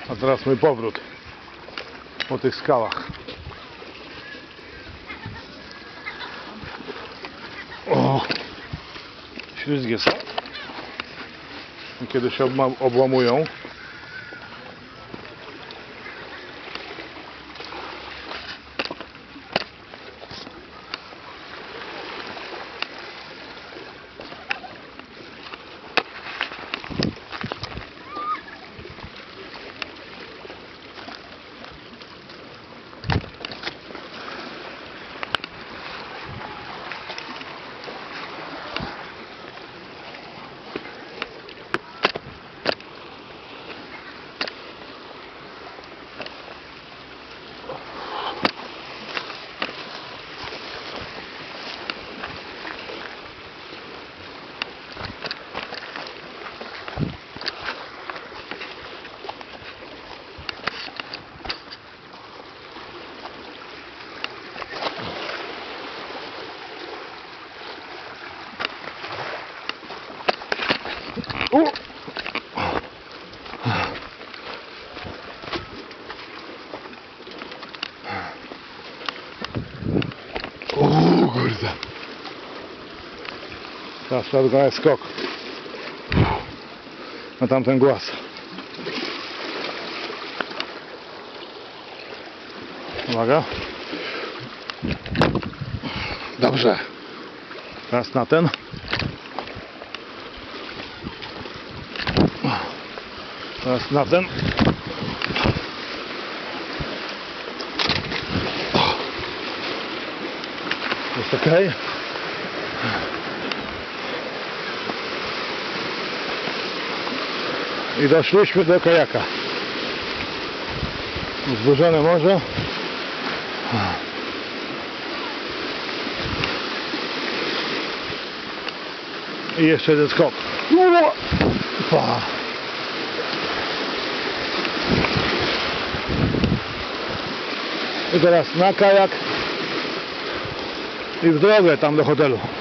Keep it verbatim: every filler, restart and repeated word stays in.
A teraz mój powrót po tych skałach. O, ślizgie są. I kiedy się obłamują, o! O kurde. Teraz trzeba wykonać skok na tamten głaz. Uwaga. Dobrze. Teraz na ten. Teraz na ten. Jest ok. I doszliśmy do kajaka. Wzburzone morze. I jeszcze jeden skok. I teraz na kajak i w drogę tam do hotelu.